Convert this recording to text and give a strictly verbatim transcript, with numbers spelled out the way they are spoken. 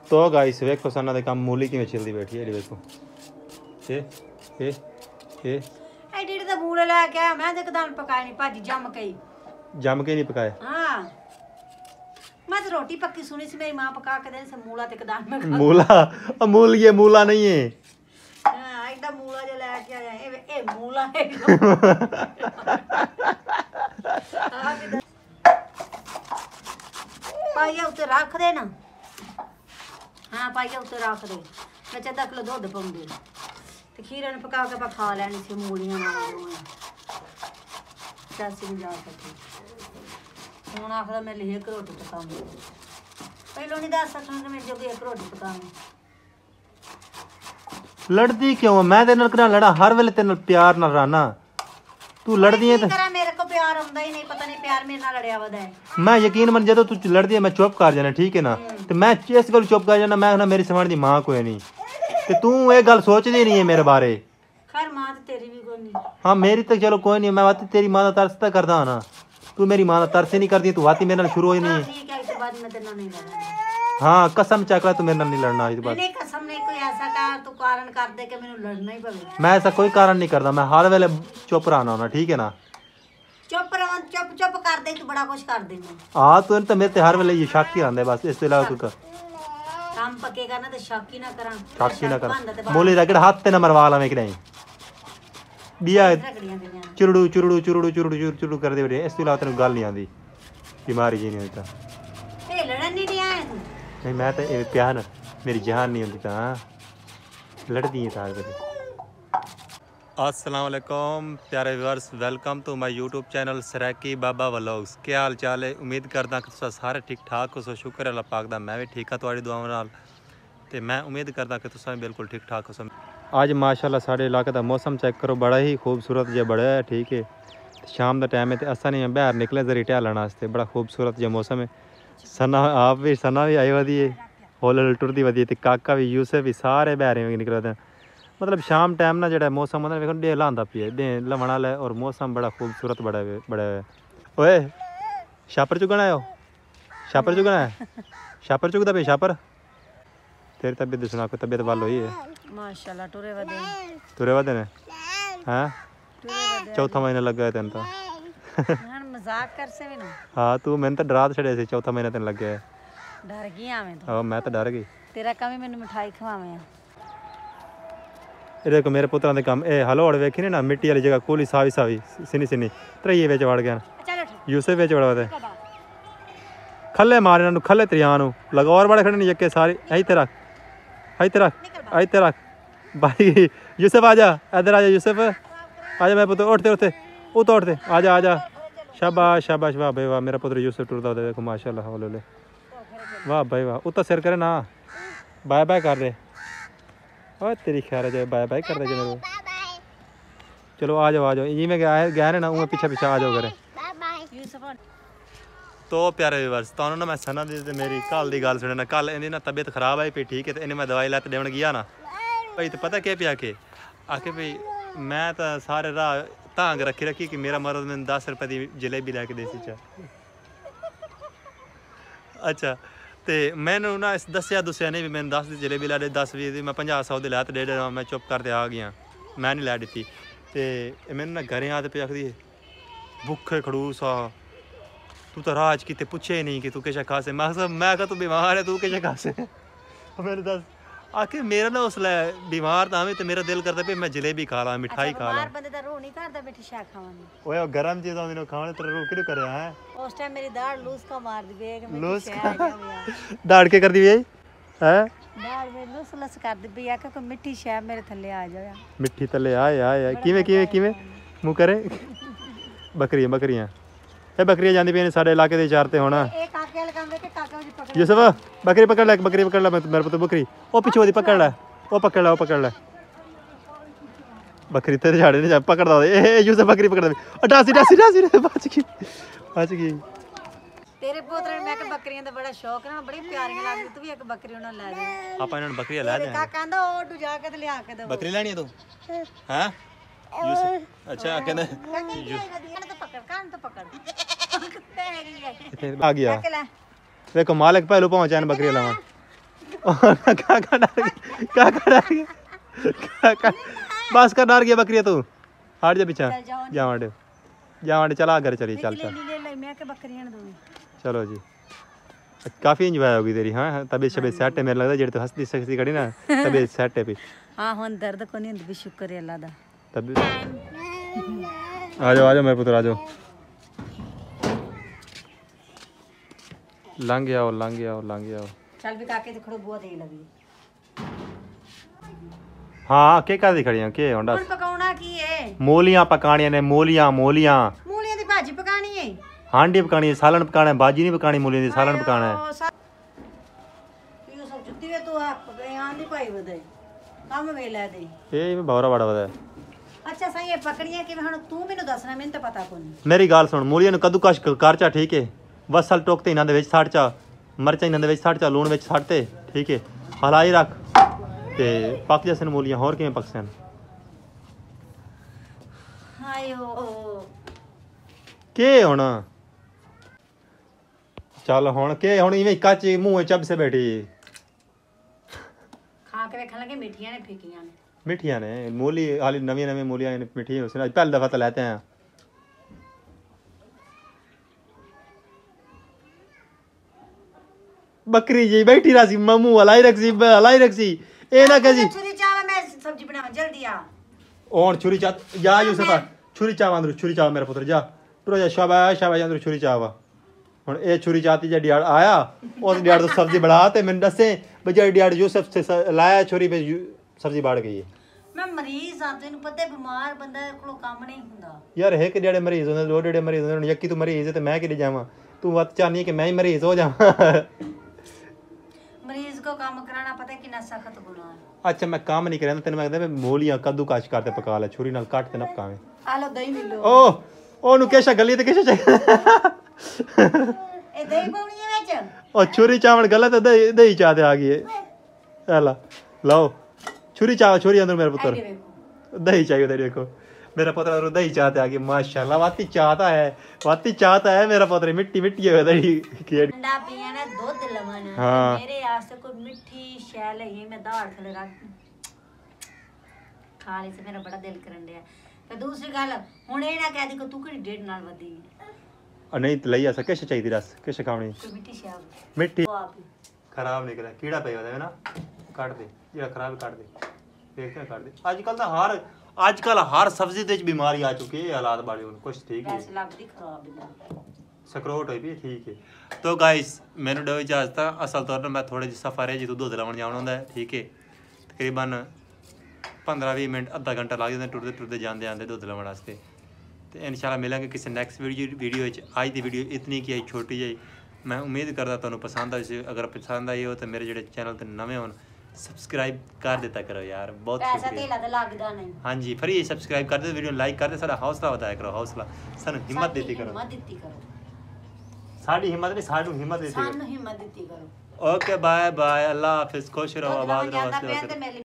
तो गाइस वेखो सना दे काम मूली किवें छिलदी बैठी है देखो ए ए ए एडी दा मूले ला के मैं ते कदां पकाए नहीं भाजी जम गई जम के नहीं पकाए हां मैं तो रोटी पक्की सुनी सी मेरी मां पका के दे से मूला ते कदां में खा मूला अमूल ये मूला नहीं है हां एडा मूला जो ला के आया ए ए मूला है पाइया उते रख दे ना हाँ पाइया उते रख दे मैं चंदा किलो दुध पाऊंगी ते खीरे ने पका के खा लैनी सी मूलियां नाल चाची ने जा सकती हुण आखदा मैं लिखे एक रोटी पकाऊंगी पहलों नहीं दस सकना कि मैं जो एक रोटी पकाऊंगी लड़दी क्यों मैं तेरे नाल लड़ा हर वेले तेरे नाल प्यार नाल रहना तू लड़दी है तेरा मेरे को प्यार आंदा ही नहीं पता नहीं प्यार मेरे नाल लड़या वदा है मैं यकीन मन जदों तू लड़दी है मैं चुप कर जाना ठीक है ना ते मैं इस गल चुप कर जाना मैं ना मेरी समझ दी मां कोई नहीं ते तू ये गल सोचदी नहीं है मेरे बारे खैर मां ते तेरी भी कोई नहीं हां मेरी तो चलो कोई नहीं मैं बात तेरी मां दा तरस ता करदा ना तू मेरी मां दा तरस ही नहीं करदी तू बात मेरे नाल शुरू होई नहीं ठीक है इसके बाद मैं तेरे नाल नहीं लड़ना हां कसम चकला तू मेरे नाल नहीं लड़ना इस बात नहीं कसम नहीं कोई ऐसा कर तू कारण कर दे कि मेनू लड़ना ही पवे मैं ऐसा कोई कारण नहीं करदा मैं हर वेले चुप रहना ना ठीक है ना चुप रह चुप चुप कर दे तू बड़ा कुछ कर दे मैं हां तू तो मेरे ते हर वेले ये शक ही आंदा बस इस तो इलावा कोई काम पक्के करना ते शक ही ना करा शक ही ना कर मोली रगड़ हाथ ते ना मरवा लावे कि नहीं दिया चुरड़ू चुरड़ू चुरड़ू चुरड़ू चुरड़ू चुरड़ू कर दे इस तो इलावा तेन गल नहीं आंदी बीमारी जी नहीं होता ए लड़न नहीं दिया है तू नहीं मैं तो ये प्यार मेरी जान नहीं होती ता लड़दी है सारे वेले अस्सलाम वालेकुम प्यारे viewers welcome to my YouTube channel Saraiki Baba vlogs क्या हाल चाल है उम्मीद करदा कि तुस सारे ठीक ठाक हो सो शुक्र अल्लाह पाक दा मैं भी ठीक हाँ तुहाडी दुआवां नाल ते मैं उम्मीद करदा कि तुस बिल्कुल ठीक ठाक हो सो अज माशाल्लाह साढ़े इलाके का मौसम चेक करो बड़ा ही खूबसूरत जो बड़ा है ठीक है शाम का टाइम है तो असा नहीं बाहर निकले जरी टहलने वास्ते बड़ा खूबसूरत जो मौसम है सना आप भी सना भी आई वधी है होल होल टुरदी वधी है काका भी यूसुफ भी सारे बहरे निकलते मतलब शाम टाइम ना जो मौसम होता है डे लांदा पिए डे लवण वाला है और मौसम बड़ा खूबसूरत बड़ा बड़ा है ओए छापर चुगना है छापर चुगना है छापर चुगदा पे छापर तेरी तबीयत सुना कोई तबीयत वाल हुई है माशाल्लाह टुरे वदे तुरे वदे ने हैं चौथा महीना लग गया तेन तो हन मजाक कर से भी ना हां तू मैंने तो डरा छड़े से चौथा महीना तेन लग गया डर गई आवे तो हां मैं तो डर गई तेरा कमी मैंने मिठाई खवावे ए देखो मेरे पुत्रा दे काम ए हलोड़ वेखी ना मिट्टी वाली जगह कोली सावी सावी सिनी सिनी त्रैये विच वड़ गया यूसुफ विच वड़ दे खल्ले मारे ना खल्ले त्रियां नु लगौर बड़े खड़े नहीं जक्के सारे इथे रख इथे रख इथे रख भाई यूसुफ आजा इधर आजा यूसुफ आजा मेरे पुत्र उठते उठते उठ उठते आजा आजा शाबाश शाबाश वाह भाई वाह मेरा पुत्र यूसुफ टुरदा देखो माशाल्लाह हौले वाह भाई वाह उतना सिर करे ना बाय बाय कर दे और तेरी खैर है बाय बाय कर दे जो मेरे चलो आ जाओ आ जाओ जी में गया है गया ना उमें पीछे पीछे आ जाओ करे तो प्यारे व्यूअर्स तो ना मैं सना दी मेरी कल की गल सुने ना कल इन्हें ना तबीयत खराब आई पी ठीक है तो इन्हें मैं दवाई लैते देवन गया ना भाई तो पता क्या पिया के आके भाई मैं तो सारे राह धांग रखी रखी कि मेरा मर्द मैंने दस रुपए की जलेबी लैके देसी चा अच्छा तो मैंने ना इस दसिया दुसिया नहीं भी मैंने दस की जलेबी लै दी दस भी मैं पंजा सौ की लै तो डेढ़ मैं चुप करते आ गया मैं नहीं लै दी तो मैंने ना घरें आते पे आखदी भुखे खड़ूस आ तू तो राज किते पूछे ही नहीं कि तू किश खासे मैं मैं कहा तू बीमार है तू किश खासे मैंने दस आके मेरा ना उसलै बीमार था तो मेरा दिल करता पे मैं जलेबी खा ला मिठाई खा ला बंदे दा रूह नहीं करदा मिठी शै खावानी ओए गरम चीज आंदी नो खाने तेरा रूह किदे करे है उस टाइम मेरी दाढ़ लूज का मार दी बेग में शै आ गया दाढ़ के कर दी है हैं दाढ़ में लूस लस कर दी बिया के कोई मिठी शै मेरे थल्ले आ जाया मिठी थल्ले आए आए किवें किवें किवें मुंह करे बकरियां बकरियां ए बकरियां जांदी पे साडे इलाके दे चार ते होना ए काके वाले काम के काका जी पकड़ यूसुफ बकरी पकड़ ले बकरी पकड़ ले मेरे पुत्र बकरी ओ पीछे वाली पकड़ ले ओ पकड़ ले ओ पकड़ ले बकरी तेरे झाड़े नहीं जा पकड़ दो ए यूसुफ बकरी पकड़ दे डासी डासी डासी बच गई बच गई तेरे पोतरे मैं के बकरियां दा बड़ा शौक ना बड़ी प्यारियां लगदी तू भी एक बकरी उन्हां ले दे आपा इन्हां बकरियां ले दे काका कहंदा ओ डू जा के ते लिया के दो बकरी लेनी है तू हैं यूसुफ अच्छा कहंदा तो पकड़ कान तो पकड़ आ गया देखो मालिक पहलू पहुंचा बकरी लावा काका डर गया, काका डर गया, काका बस कर डर गया बकरिया तू हट जा पीछा जा वांडे जा वांडे चला घर चली चल चल चलो जी काफी इंजॉय होगी तेरी हाँ तबीयत शबीयत सेट है मेरे लगता जेड़ी तू हंसदी सकती खड़ी ना तबीयत सेट है भी हां हुन दर्द को नहीं भी शुक्र है अल्लाह दा तबीयत आ जाओ आ जाओ मेरे पुत्र आ जाओ लंघ आओ लंघ आओ लंघ आओ चल भी काके ते खड़ो बुआ दे लगी हाँ के कर दी खड़ियां के होंडा हुन पकाउणा की है मूलियां पकाणियां ने मूलियां मूलियां मूलियां दी भाजी पकानी है हांडी पकानी है सालन पकाना है बाजी नहीं पकानी मूलियां दी सालन पकाना है यो सब जुत्ती वे तो आप यहां नहीं पाई बदे काम वेला दे ए मैं भौरा बड़ा बदा अच्छा सही है पकड़ियां कि हुन तू मेनू दसना मैंने तो पता कोनी मेरी गाल सुन मूलियां नु कद्दूकश करचा ठीक है वसल टोकते इन्हां दे विच छड़ चा मरचा इन्हां दे विच छड़ चा लूण विच छड़ते ठीक है हलाई रख ते पक जैसे मूलियां होर किवें पकसन हायो के होना चल हुन के हुन इवें काची मुंह चब से बैठी खा के देखने लगे मिठियां ने फीकियां ने मिठियां ने मूली हाली नवी नवी मूलियां ने मिठी उसने पहली दफा तो लेते हैं बकरी जी बैठी रही ममू हलाई रखसी हलाई रखसी ए ना कह जी छुरी चाव मैं सब्जी बनावा जल्दी आ और छुरी चा जा यूसुफ छुरी चाव अंदर छुरी चाव मेरा पुत्र जा टुरो जा शाबाश शाबाश अंदर छुरी चाव हुन ए छुरी चाती जे डियाड़ आया उस डियाड़ तो सब्जी बढ़ा ते मैंने दसे बजे डियाड़ यूसुफ से लाया छुरी पे सब्जी बढ़ गई है मैं मरीज हां तेन पता बीमार बंदा कोलो काम नहीं हुंदा यार एक डियाड़े मरीज होंदे दो डियाड़े मरीज होंदे यक्की तू मरीज है ते मैं कि जावां तू वत चाहनी है कि मैं ही मरीज हो जावां मरीज को काम कराना पता कितना सख्त गुनाह है अच्छा मैं काम नहीं करना तेन मैं कहता मूलियां कद्दू काश करते पका ले छुरी नाल काट ते ना पकावे आ लो दही मिलो ओ ओनु केशा गली ते केशा चाहिए ए दही पाउनी है विच ओ छुरी चावल गलत दही दही चाहते आ गई है ला लाओ छुरी चाव छुरी अंदर मेरे पुत्र दही चाहिए तेरे को मेरा पुत्र दही चाहते आ गई माशाल्लाह वाती चाहता है वाती चाहता है मेरा पुत्र मिट्टी मिट्टी है दही ठंडा पिया ना दूध लवन हाँ। मेरे वास्ते कोई मिठी शैल है ये मैं दाढ़ थले रख खाने से मेरा बड़ा दिल करन दिया ਤੇ ਦੂਸਰੀ ਗੱਲ ਹੁਣ ਇਹ ਨਾ ਕਹਿ ਦੀ ਕਿ ਤੂੰ ਕਿਹੜੀ ਡੇਢ ਨਾਲ ਵਧੀ और नहीं तो लई ऐसा किश चाहिए रस किश खावनी ਕੋਈ ਮਿੱਠੀ ਸ਼ਾਬ मिट्टी ਉਹ ਆਪ ਹੀ खराब निकला कीड़ा पे होता है ना काट दे जेड़ा खराब काट दे देखते हैं काट दे आजकल तो हर आजकल हर सब्जी ते बीमारी आ चुकी है हालात बाड़ी हुन कुछ ठीक है ਵੈਸੇ ਲੱਗਦੀ ਖਰਾਬ ਹੀ ਸਕਰੋਟ ਹੋਈ ਵੀ ਠੀਕ ਹੈ ਤੋ ਗਾਇਸ ਮੈਨੂੰ ਡੋ ਇਜਾਜ਼ਤ ਆ ਅਸਲ ਤੌਰ ਤੇ ਮੈਂ ਥੋੜੇ ਜਿਹੇ ਸਫਰ ਹੈ ਜਿੱਦੋਂ ਦੁੱਧ ਲਾਉਣ ਜਾਣਾ ਹੁੰਦਾ ਹੈ ਠੀਕ ਹੈ ਤਕਰੀਬਨ पंद्रह बीस मिनट अद्धा घंटा लग जाता टुरते टुरते जाते आते दुध लवन वास्ते तो इंशाल्लाह मिलेंगे किसी नैक्सट वीडियो वीडियो अज की वीडियो इतनी की आई छोटी जी मैं उम्मीद करता तुहानू पसंद आई अगर पसंद आई हो तो मेरे जो चैनल तो नवे हो सबसक्राइब कर दिता करो यार बहुत ਪੈਸਾ शुक्रिया ਧੇਲਾ ਤਾਂ ਲੱਗਦਾ ਨਹੀਂ हाँ जी फिर ये सबसक्राइब कर दे वीडियो लाइक कर दे सारा हौसला बताया करो हौसला सानू हिम्मत देती करो ਹਿੰਮਤ ਦਿੱਤੀ ਕਰੋ साड़ी हिम्मत नहीं सानू हिम्मत देती ਸਾਨੂੰ ਹਿੰਮਤ ਦਿੱਤੀ ਕਰੋ करो ओके बाय बाय अल्लाह हाफिज़ खुश रहो ਦੁੱਧ आबाद ਲਾਉਣ रहो ਜਾਂਦਾ हंसते ਪਿਆ वसते ਤੇ ਮੇਰੇ ਲਈ